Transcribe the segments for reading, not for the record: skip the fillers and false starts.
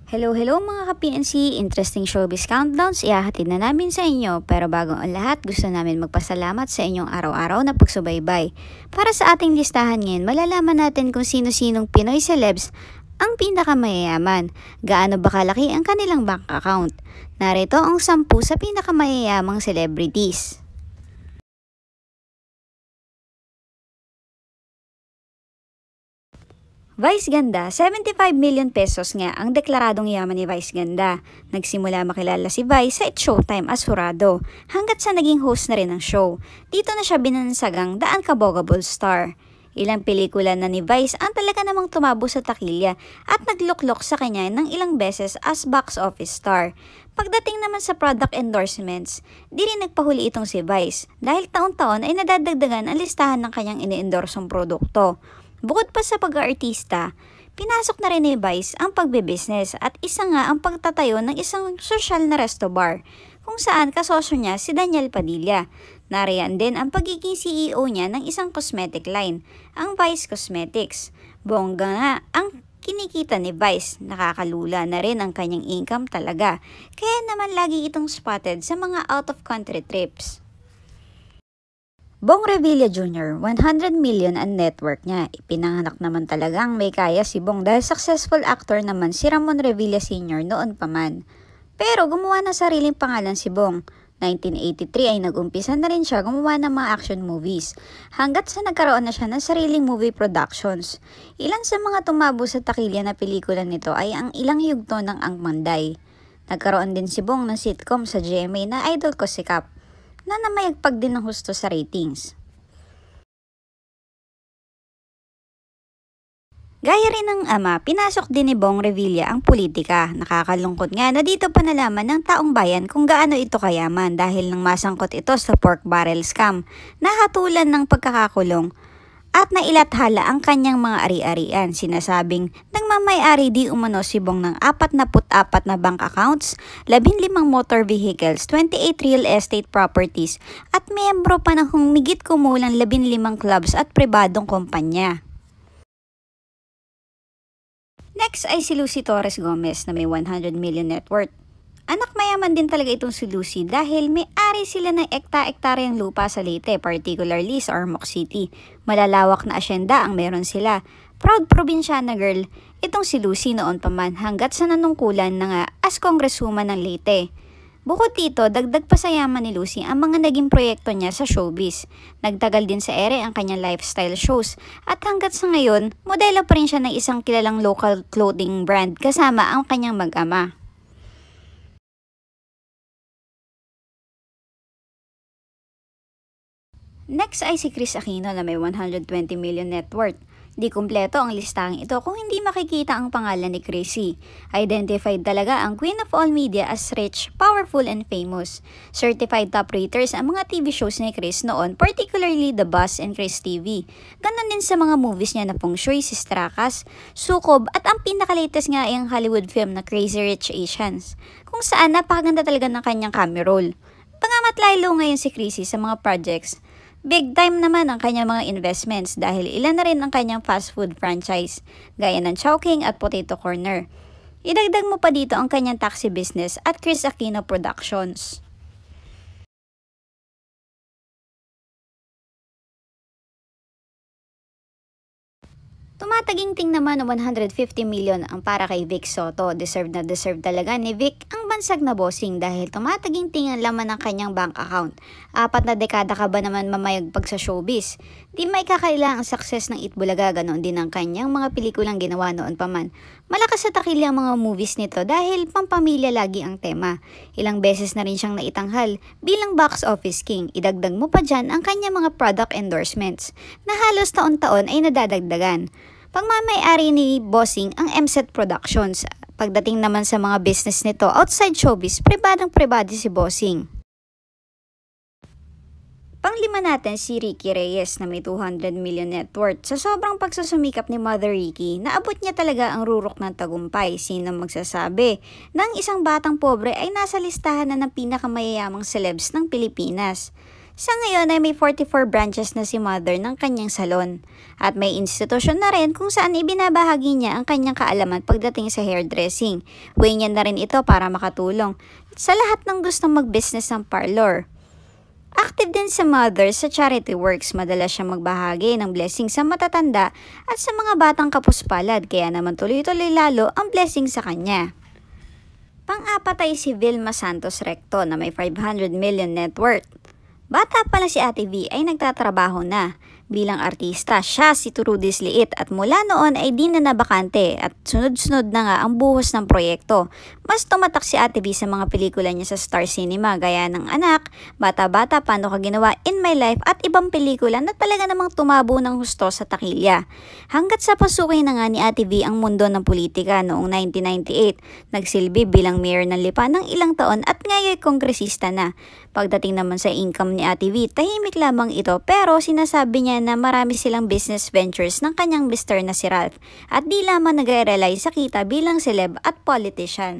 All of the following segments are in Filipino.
Hello mga ka-PNC, interesting showbiz countdowns ihahatid na namin sa inyo, pero bago ang lahat gusto namin magpasalamat sa inyong araw-araw na pagsubaybay. Para sa ating listahan ngayon, malalaman natin kung sino-sinong Pinoy celebs ang pinakamayayaman, gaano ba kalaki ang kanilang bank account. Narito ang 10 sa pinakamayayamang celebrities. Vice Ganda, 75 million pesos nga ang deklaradong yaman ni Vice Ganda. Nagsimula makilala si Vice sa It's Showtime as hurado, hanggat sa naging host na rin ng show. Dito na siya binansagang The Unkabogable Star. Ilang pelikula na ni Vice ang talaga namang tumabo sa takilya at nagluklok sa kanya ng ilang beses as box office star. Pagdating naman sa product endorsements, di rin nagpahuli itong si Vice dahil taon-taon ay nadadagdagan ang listahan ng kanyang ini-endorsong produkto. Bukod pa sa pag-aartista, pinasok na rin ni Vice ang pagbe-business at isa nga ang pagtatayo ng isang social na resto bar kung saan kasosyo niya si Daniel Padilla. Nariyan din ang pagiging CEO niya ng isang cosmetic line, ang Vice Cosmetics. Bongga nga ang kinikita ni Vice, nakakalula na rin ang kanyang income talaga, kaya naman lagi itong spotted sa mga out-of-country trips. Bong Revilla Jr., 100 million ang network niya. Ipinanganak naman talagang may kaya si Bong dahil successful actor naman si Ramon Revilla Sr. noon pa man. Pero gumawa ng sariling pangalan si Bong. 1983 ay nag-umpisa na rin siya gumawa ng mga action movies, hanggat sa nagkaroon na siya ng sariling movie productions. Ilan sa mga tumabo sa takilya na pelikula nito ay ang Ilang Yugto ng Ang Manday. Nagkaroon din si Bong ng sitcom sa GMA na Idol Ko Si Kap, na namayagpag din ng husto sa ratings. Gaya rin ng ama, pinasok din ni Bong Revilla ang politika. Nakakalungkot nga na dito pa nalaman ng taong bayan kung gaano ito kayaman dahil nang masangkot ito sa pork barrel scam, nahatulan ng pagkakakulong at nailathala ang kanyang mga ari-arian. Sinasabing nagmamay-ari di umano si Bong ng 44 na bank accounts, 15 motor vehicles, 28 real estate properties at miyembro pa ng humigit kumulang 15 clubs at pribadong kumpanya. Next ay si Lucy Torres Gomez na may 100 million net worth. Anak mayaman din talaga itong si Lucy dahil may-ari sila ng ekta-ektaryang lupa sa Leyte, particularly sa Ormoc City. Malalawak na asyenda ang meron sila. Proud probinsyana girl, itong si Lucy noon pa man hanggat sa nanungkulan na nga as kongreswoman ng Leyte. Bukod dito, dagdag pa sa yaman ni Lucy ang mga naging proyekto niya sa showbiz. Nagtagal din sa ere ang kanyang lifestyle shows at hanggat sa ngayon, modelo pa rin siya ng isang kilalang local clothing brand kasama ang kanyang mag-ama. Next ay si Kris Aquino na may 120 million net worth. Di kumpleto ang listahang ito kung hindi makikita ang pangalan ni Chrissy. Identified talaga ang Queen of All Media as rich, powerful, and famous. Certified top raters ang mga TV shows ni Kris noon, particularly The Boss and Kris TV. Ganon din sa mga movies niya na Feng Shui, Sistrakas, Sukob, at ang pinakalatest nga ay ang Hollywood film na Crazy Rich Asians, kung saan napakaganda talaga ng kanyang cameo role. Pangamat lalo ngayon si Chrissy sa mga projects. Big time naman ang kanyang mga investments dahil ilan na rin ang kanyang fast food franchise, gaya ng Chowking at Potato Corner. Idagdag mo pa dito ang kanyang taxi business at Kris Aquino Productions. Tumataginting naman ng 150 million ang para kay Vic Soto. Deserve na deserve talaga ni Vic ang bansag na bossing dahil tumataginting ang laman ng kanyang bank account. 4 na dekada ka ba naman mamayagpag sa showbiz? Di may kakailang ang success ng Itbulaga, ganoon din ang kanyang mga pelikulang ginawa noon pa man. Malakas sa takilya ang mga movies nito dahil pampamilya lagi ang tema. Ilang beses na rin siyang naitanghal bilang box office king. Idagdag mo pa dyan ang kanyang mga product endorsements na halos taon-taon ay nadadagdagan. Pagmamay-ari ni Bossing ang MSET Productions. Pagdating naman sa mga business nito outside showbiz, pribadong-pribado si Bossing. Panglima natin si Ricky Reyes na may 200 million net worth. Sa sobrang pagsusumikap ni Mother Ricky, naabot niya talaga ang rurok ng tagumpay. Sino magsasabi na ang isang batang pobre ay nasa listahan na ng pinakamayayamang celebs ng Pilipinas? Sa ngayon ay may 44 branches na si Mother ng kanyang salon. At may institusyon na rin kung saan ibinabahagi niya ang kanyang kaalaman pagdating sa hairdressing. Way niya na rin ito para makatulong sa lahat ng gustong mag-business ng parlor. Active din sa Mother sa charity works, madalas siya magbahagi ng blessing sa matatanda at sa mga batang kapuspalad, kaya naman tuloy-tuloy lalo ang blessing sa kanya. Pang-apat ay si Vilma Santos Recto na may 500 million net worth. Bata pa lang si Ate V ay nagtatrabaho na. Bilang artista, siya si Trudis Liit at mula noon ay di na nabakante at sunod-sunod na nga ang buhos ng proyekto. Mas tumatak si Ate V sa mga pelikula niya sa Star Cinema gaya ng Anak, Bata-Bata, Paano Ka Ginawa, In My Life at ibang pelikula na talaga namang tumabo ng husto sa takilya. Hanggat sa pasukin na nga ni Ate V ang mundo ng politika noong 1998, nagsilbi bilang mayor ng Lipa ng ilang taon at ngayon kongresista na. Pagdating naman sa income ni Ate V, tahimik lamang ito pero sinasabi niya na marami silang business ventures ng kanyang mister na si Ralph at di lamang nag-rely sa kita bilang celeb at politician.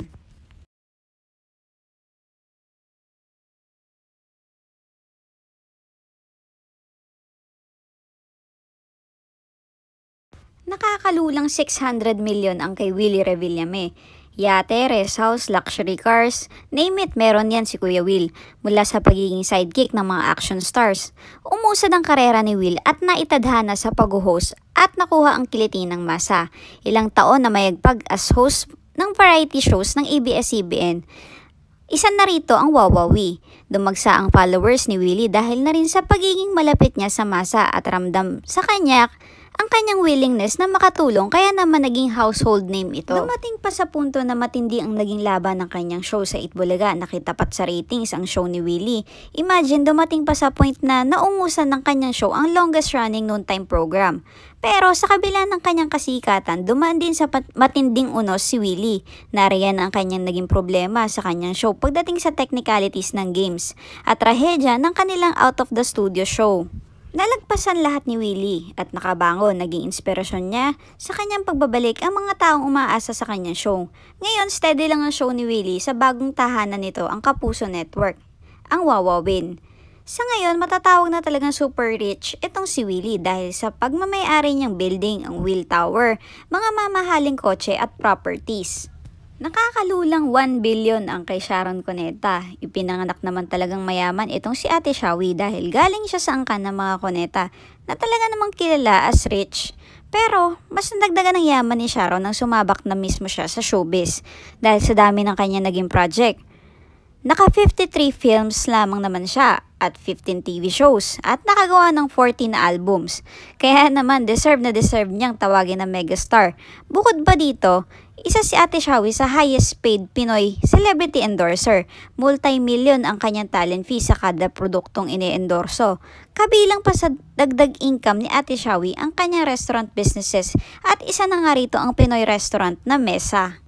Nakakalulang 600 million ang kay Willie Revillame. Yate, rest house, luxury cars, name it, meron yan si Kuya Will mula sa pagiging sidekick ng mga action stars. Umusad ang karera ni Will at naitadhana sa pag-host at nakuha ang kiliti ng masa. Ilang taon na mayagpag as host ng variety shows ng ABS-CBN. Isa na rito ang Wawawi. Dumagsa ang followers ni Willie dahil na rin sa pagiging malapit niya sa masa at ramdam sa kanya ang kanyang willingness na makatulong, kaya naman naging household name ito. Dumating pa sa punto na matindi ang naging laban ng kanyang show sa Itbulaga. Nakitapat sa ratings ang show ni Willie. Imagine, dumating pa sa point na naungusan ng kanyang show ang longest running noontime program. Pero sa kabila ng kanyang kasikatan, dumaan din sa matinding unos si Willie. Nariyan ang kanyang naging problema sa kanyang show pagdating sa technicalities ng games at trahedya ng kanilang out of the studio show. Nalagpasan lahat ni Willie at nakabangon, naging inspirasyon niya sa kanyang pagbabalik ang mga taong umaasa sa kanyang show. Ngayon, steady lang ang show ni Willie sa bagong tahanan nito, ang Kapuso Network, ang Wawawin. Sa ngayon, matatawag na talagang super rich itong si Willie dahil sa pagmamayari niyang building, ang Will Tower, mga mamahaling kotse at properties. Nakakalulang 1 billion ang kay Sharon Cuneta. Ipinanganak naman talagang mayaman itong si Ate Shawi dahil galing siya sa angkan ng mga Cuneta na talaga namang kilala as rich. Pero mas nadagdagan ng yaman ni Sharon nang sumabak na mismo siya sa showbiz dahil sa dami ng kanya naging project. Naka 53 films lamang naman siya at 15 TV shows at nakagawa ng 14 na albums. Kaya naman deserve na deserve niyang tawagin na megastar. Bukod pa dito, isa si Ate Shawi sa highest paid Pinoy celebrity endorser. Multi-million ang kanyang talent fee sa kada produktong ine-endorso. Kabilang pa sa dagdag income ni Ate Shawi ang kanyang restaurant businesses at isa na nga rito ang Pinoy restaurant na Mesa.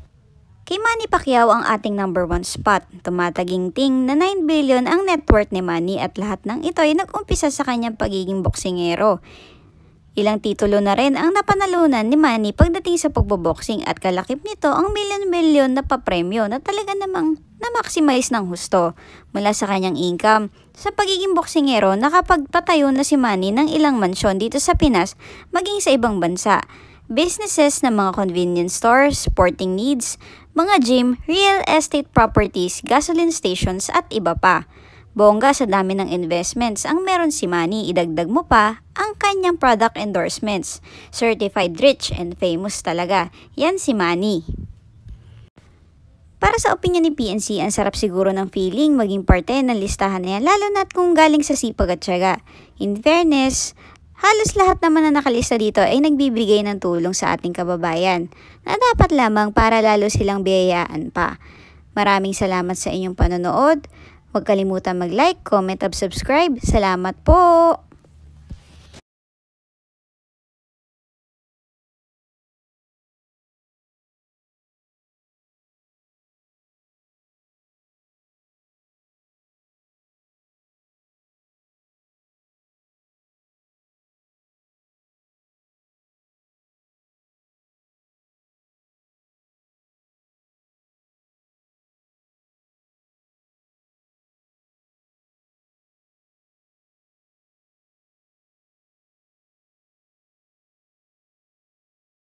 Kay Manny Pacquiao ang ating number 1 spot. Tumataginting na 9 billion ang net worth ni Manny at lahat ng ito ay nag-umpisa sa kanyang pagiging boksingero. Ilang titulo na rin ang napanalunan ni Manny pagdating sa pagboboxing at kalakip nito ang milyon-milyon na papremyo na talaga namang na-maximize ng husto. Mula sa kanyang income, sa pagiging boksingero nakapagpatayo na si Manny ng ilang mansyon dito sa Pinas maging sa ibang bansa. Businesses na mga convenience stores, sporting needs, mga gym, real estate properties, gasoline stations at iba pa. Bongga sa dami ng investments ang meron si Manny, idagdag mo pa ang kanyang product endorsements. Certified rich and famous talaga, yan si Manny. Para sa opinion ni PNC, ang sarap siguro ng feeling maging parte ng listahan niya lalo na't kung galing sa sipag at tiyaga. In fairness, halos lahat naman na nakalista dito ay nagbibigay ng tulong sa ating kababayan na dapat lamang para lalo silang biyayaan pa. Maraming salamat sa inyong panonood. Huwag kalimutan mag-like, comment at subscribe. Salamat po!